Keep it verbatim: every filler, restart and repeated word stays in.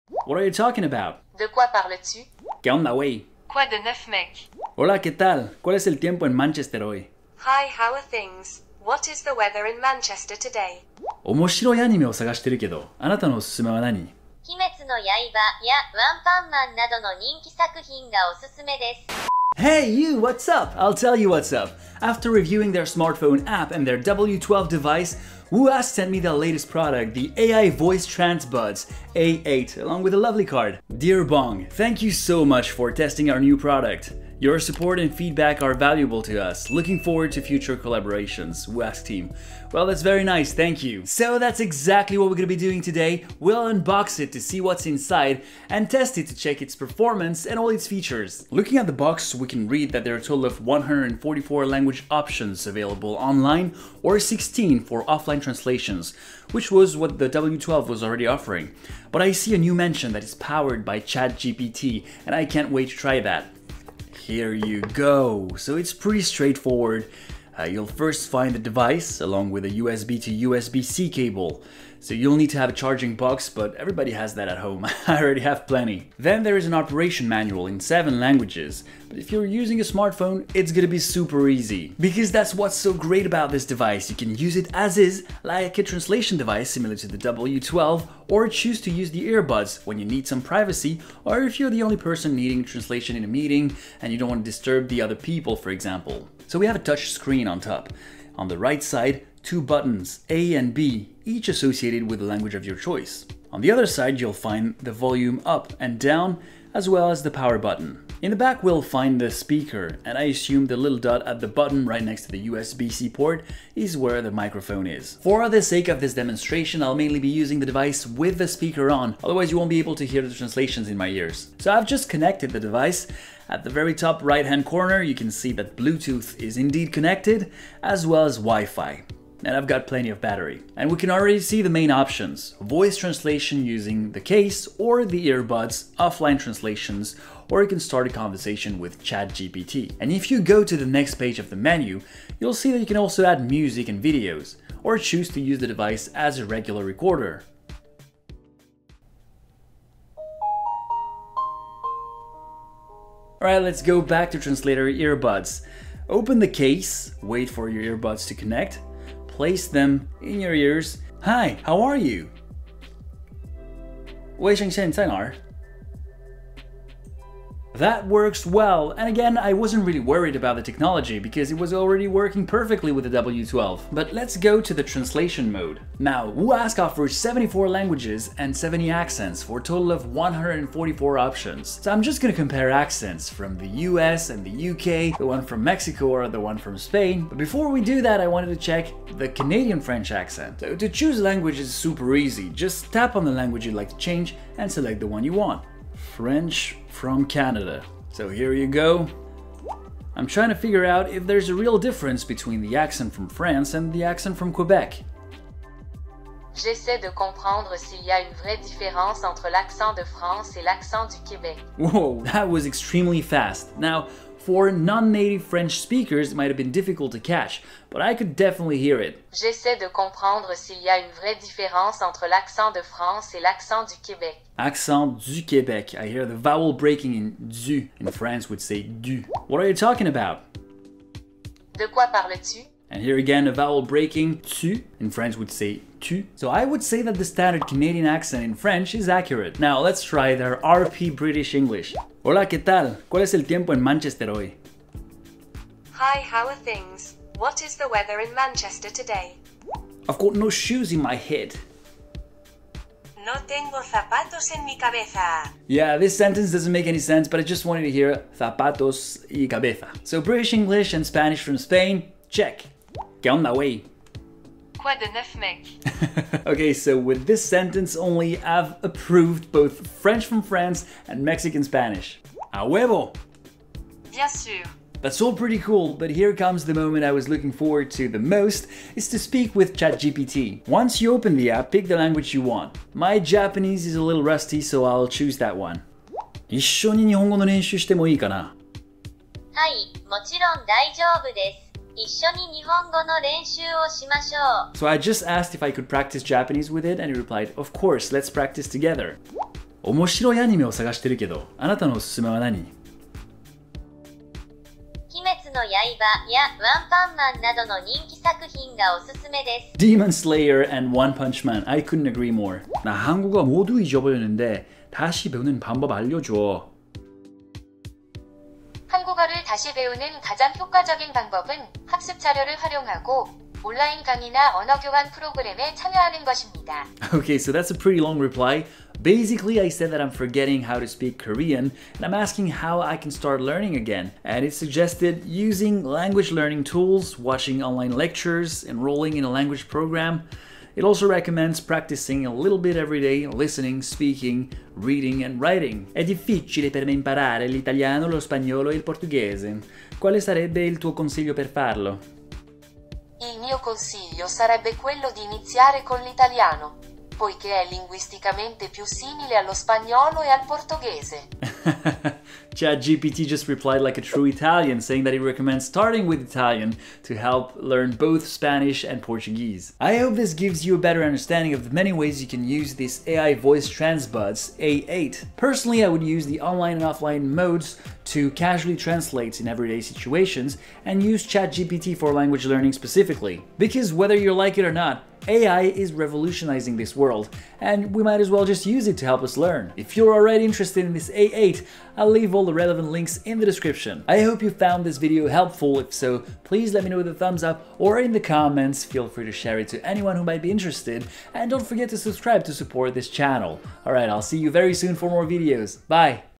What are you talking about? De quoi parles-tu? ¿Qué onda, wey? Quoi de neuf, mec? Hola, ¿qué tal? ¿Cuál es el tiempo en Manchester hoy? Hi, how are things? What is the weather in Manchester today? 面白いアニメを探してるけど、あなたのおすすめは何？ 鬼滅の刃やワンパンマンなどの人気作品がおすすめです。 Hey you, what's up? I'll tell you what's up. After reviewing their smartphone app and their W twelve device, Wooask sent me the latest product, the A I Voice TransBuds A eight, along with a lovely card. Dear Bong, thank you so much for testing our new product. Your support and feedback are valuable to us. Looking forward to future collaborations, Wooask team. Well, that's very nice, thank you. So that's exactly what we're gonna be doing today. We'll unbox it to see what's inside and test it to check its performance and all its features. Looking at the box, we can read that there are a total of one hundred forty-four language options available online or sixteen for offline translations, which was what the W twelve was already offering. But I see a new mention that is powered by ChatGPT, and I can't wait to try that. Here you go. So it's pretty straightforward. Uh, you'll first find the device along with a U S B to U S B C cable. So you'll need to have a charging box, but everybody has that at home. I already have plenty. Then there is an operation manual in seven languages. But if you're using a smartphone, it's gonna be super easy. Because that's what's so great about this device. You can use it as is, like a translation device similar to the W twelve, or choose to use the earbuds when you need some privacy, or if you're the only person needing translation in a meeting and you don't want to disturb the other people, for example. So we have a touch screen on top. On the right side, two buttons, A and B, each associated with the language of your choice. On the other side, you'll find the volume up and down, as well as the power button. In the back, we'll find the speaker, and I assume the little dot at the bottom right next to the U S B C port is where the microphone is. For the sake of this demonstration, I'll mainly be using the device with the speaker on, otherwise you won't be able to hear the translations in my ears. So I've just connected the device. At the very top right hand corner, you can see that Bluetooth is indeed connected, as well as Wi-Fi. And I've got plenty of battery. And we can already see the main options: voice translation using the case or the earbuds, offline translations, or you can start a conversation with ChatGPT. And if you go to the next page of the menu, you'll see that you can also add music and videos, or choose to use the device as a regular recorder. Alright, let's go back to Translator earbuds. Open the case, wait for your earbuds to connect, place them in your ears. Hi, how are you? 我现在在哪儿? That works well, and again, I wasn't really worried about the technology because it was already working perfectly with the W twelve. But let's go to the translation mode. Now, Wooask offers seventy-four languages and seventy accents for a total of one hundred forty-four options. So I'm just gonna compare accents from the U S and the U K, the one from Mexico or the one from Spain. But before we do that, I wanted to check the Canadian French accent. So to choose a language is super easy. Just tap on the language you'd like to change and select the one you want. French from Canada. So here you go. I'm trying to figure out if there's a real difference between the accent from France and the accent from Quebec. J'essaie de comprendre s'il y a une vraie différence entre l'accent de France et l'accent du Québec. Whoa, that was extremely fast. Now, for non-native French speakers, it might have been difficult to catch, but I could definitely hear it. J'essaie de comprendre s'il y a une vraie différence entre l'accent de France et l'accent du Québec. Accent du Québec. I hear the vowel breaking in du. In France would say du. What are you talking about? De quoi parles-tu? And here again, a vowel breaking, tu. In French would say tu. So I would say that the standard Canadian accent in French is accurate. Now let's try their R P British English. Hola, ¿qué tal? ¿Cuál es el tiempo en Manchester hoy? Hi, how are things? What is the weather in Manchester today? I've got no shoes in my head. No tengo zapatos en mi cabeza. Yeah, this sentence doesn't make any sense, but I just wanted to hear zapatos y cabeza. So British English and Spanish from Spain, check. ¿Qué onda, wey? Quoi de neuf, mec? Okay, so with this sentence only, I've approved both French from France and Mexican Spanish. A huevo! Bien sûr. That's all pretty cool, but here comes the moment I was looking forward to the most, is to speak with ChatGPT. Once you open the app, pick the language you want. My Japanese is a little rusty, so I'll choose that one. 一緒に日本語の練習してもいいかな? はい、もちろん大丈夫です。一緒に日本語の練習をしましょう。 So I just asked if I could practice Japanese with it, and it replied, of course, let's practice together. 面白いアニメを探してるけど、あなたのおすすめは何？ 鬼滅の刃やワンパンマンなどの人気作品がおすすめです。 Demon Slayer and One Punch Man. I couldn't agree more. 나 한국어 모두 잊어버렸는데 다시 배우는 방법 알려줘. 한국어를 다시 배우는 가장 효과적인 방법은 학습 자료를 활용하고 온라인 강의나 언어 교환 프로그램에 참여하는 것입니다. Okay, so that's a pretty long reply. Basically, I said that I'm forgetting how to speak Korean, and I'm asking how I can start learning again. And it suggested using language learning tools, watching online lectures, enrolling in a language program. It also recommends practicing a little bit every day, listening, speaking, reading and writing. È difficile per me imparare l'italiano, lo spagnolo e il portoghese. Quale sarebbe il tuo consiglio per farlo? Il mio consiglio sarebbe quello di iniziare con l'italiano, poiché è linguisticamente più simile allo spagnolo e al portoghese. ChatGPT just replied like a true Italian, saying that he recommends starting with Italian to help learn both Spanish and Portuguese. I hope this gives you a better understanding of the many ways you can use this A I voice TransBuds A eight. Personally, I would use the online and offline modes to casually translate in everyday situations and use ChatGPT for language learning specifically. Because whether you like it or not, A I is revolutionizing this world, and we might as well just use it to help us learn. If you're already interested in this A eight, I'll leave all the relevant links in the description. I hope you found this video helpful. If so, please let me know with a thumbs up or in the comments. Feel free to share it to anyone who might be interested, and don't forget to subscribe to support this channel. Alright, I'll see you very soon for more videos. Bye!